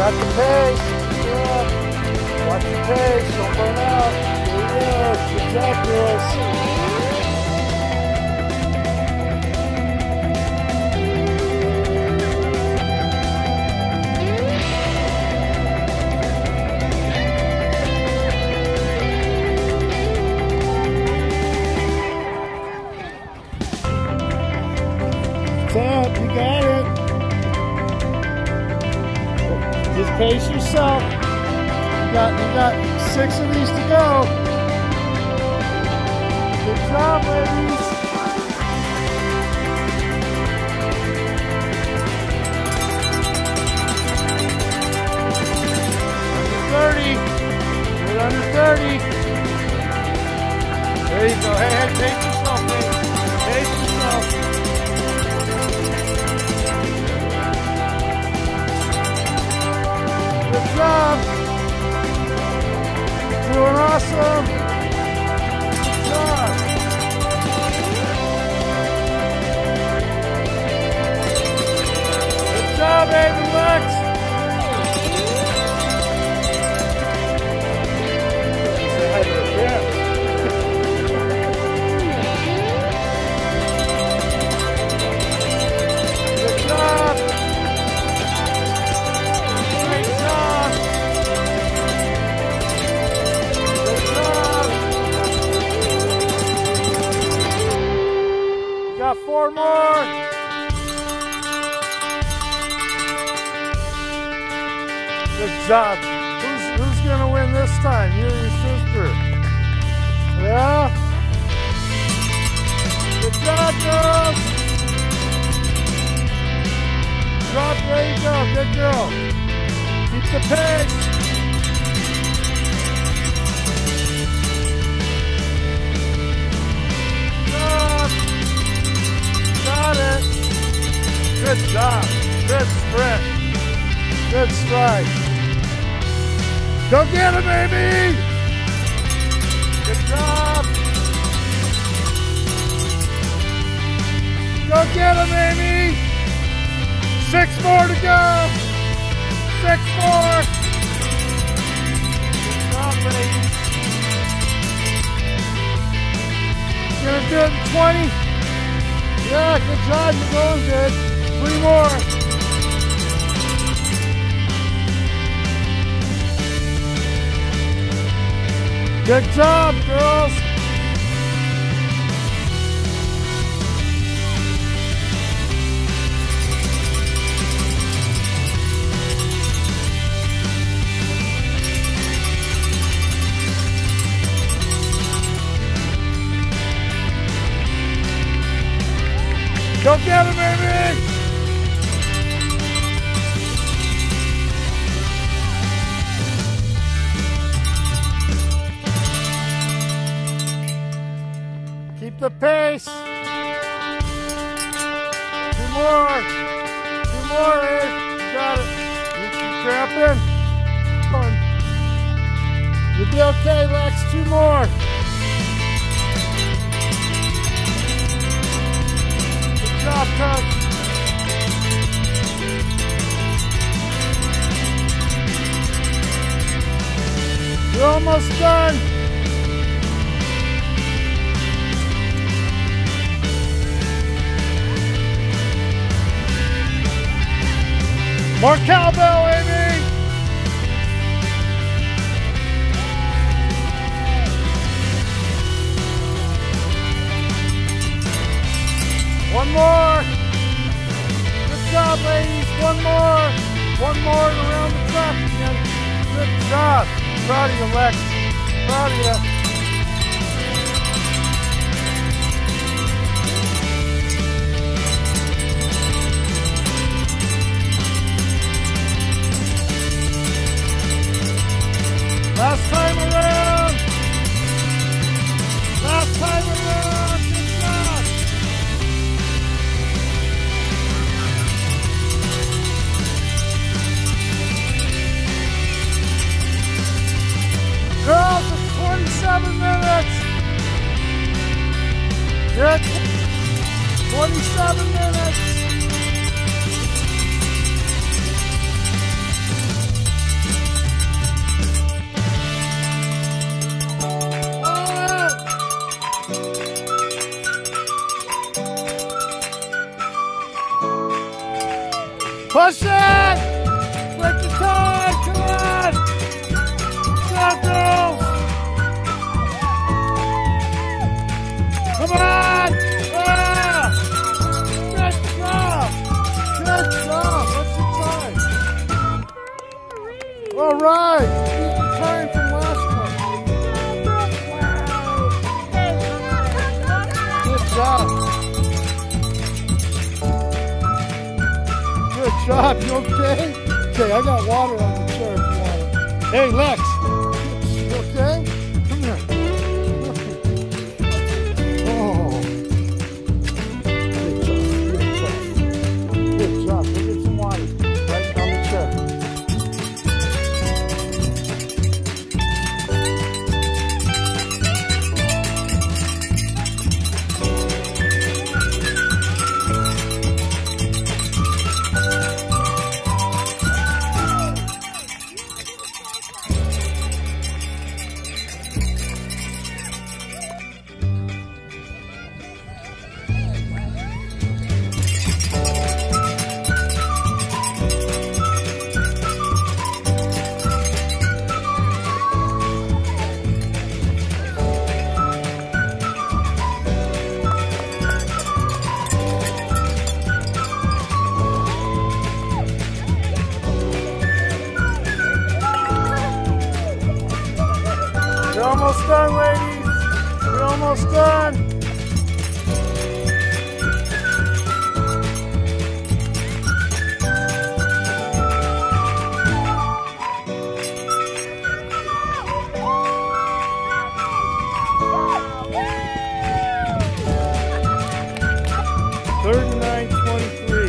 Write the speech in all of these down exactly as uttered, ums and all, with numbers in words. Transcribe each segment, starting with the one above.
Got the pace. Yeah. Watch the pace. Don't burn out. There it is. Good job, girls. Up, you got it. Just pace yourself. You got, you got six of these to go. Good job, ladies. Under thirty. Good under thirty. There you go. Hey, hey, pace yourself, baby. Pace yourself. Good job. Doing awesome. Good job. Good job, baby Lex. Say hi to the fans. Good job. Got four more. Good job. Who's who's gonna win this time? You and your sister. Yeah. Good job, girls. Drop. There you go. Good girl. Keep the pace. Got it. Good job. Good sprint. Good stride. Go get him, baby. Good job. Go get him, Amy. Six more to go. Six more. Good job, baby. Gonna do it in twenty. Yeah, good job, you're going good. Three more. Good job, girls. Go get him, baby! Keep the pace. Two more. Two more, eh? You got it. You keep cramping. Come on. You'll be okay, Lex. Two more. Good job, Coach. You're almost done. More cowbell, Amy. One more. Good job, ladies. One more. One more around the track again. Good job. Proud of you, Lex. Proud of you. Last time around. Last time around. Good job. Girls, it's twenty-seven minutes. You're at twenty-seven minutes. Push it! Break the time! Come on! Go, girls! Come on! Ah! Good job! Good job! What's the time? All right! Beat the time from last one. Good job! Good job, you okay? Okay, I got water on the chair if you want it. Hey, Lex, you okay? Come here. Oh. Good job, good job. Good job, go get some water right on the chair. You're almost done, ladies. You're almost done. thirty-nine twenty-three.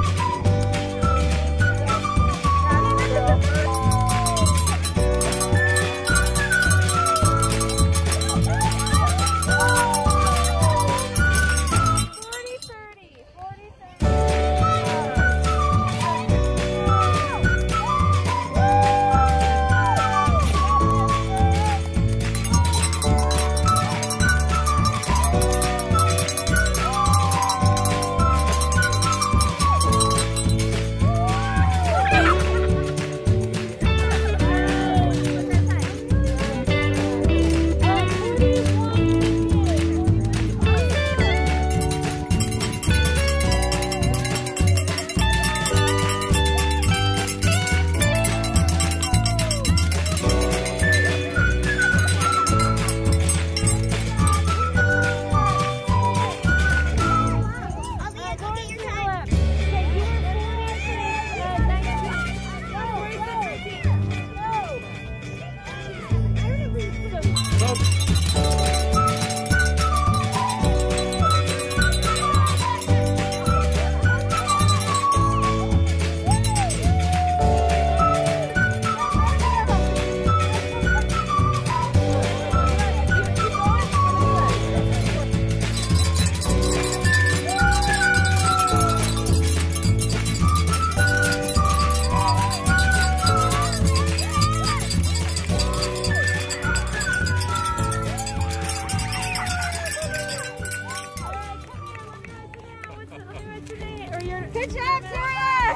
Good job, Sarah!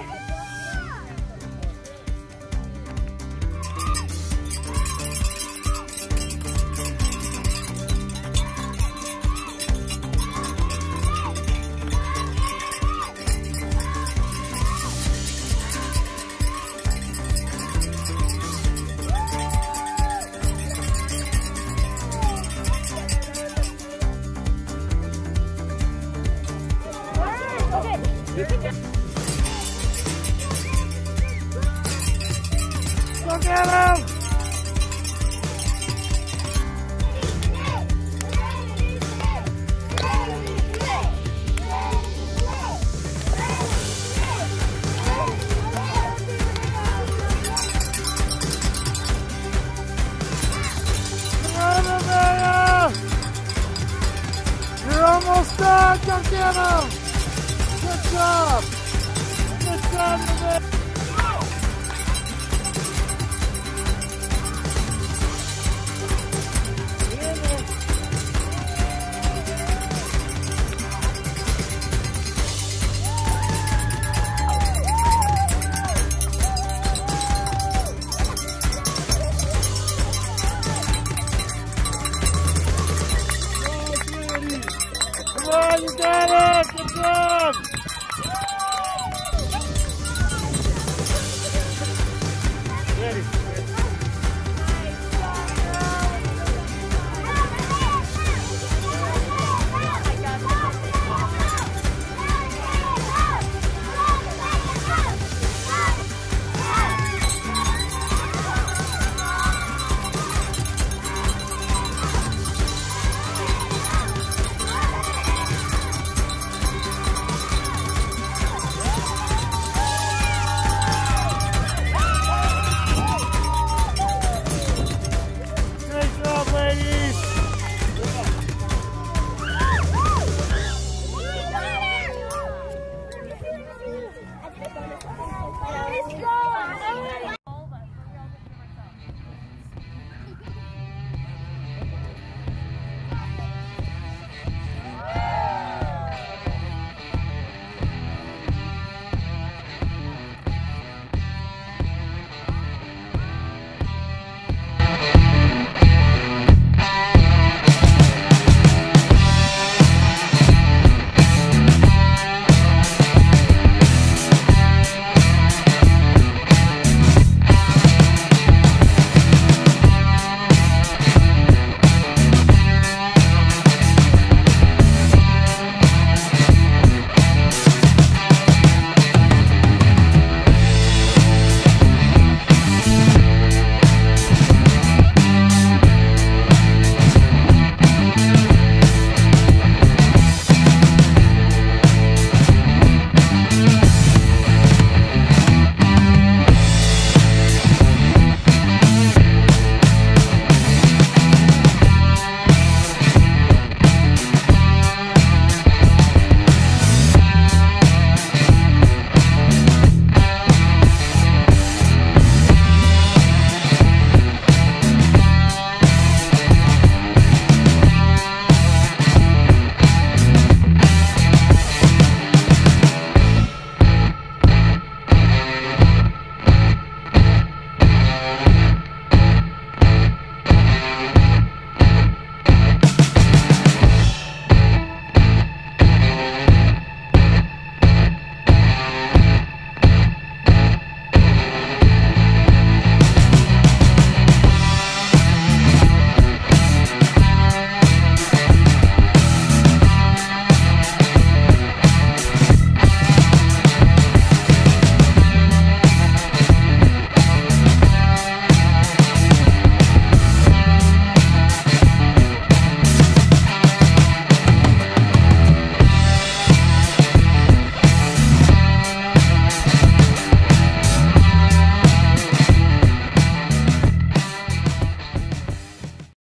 Look at him! You're almost done! Come get him! Good job! Good job, Nevaeh! Oh, you got it! Good job!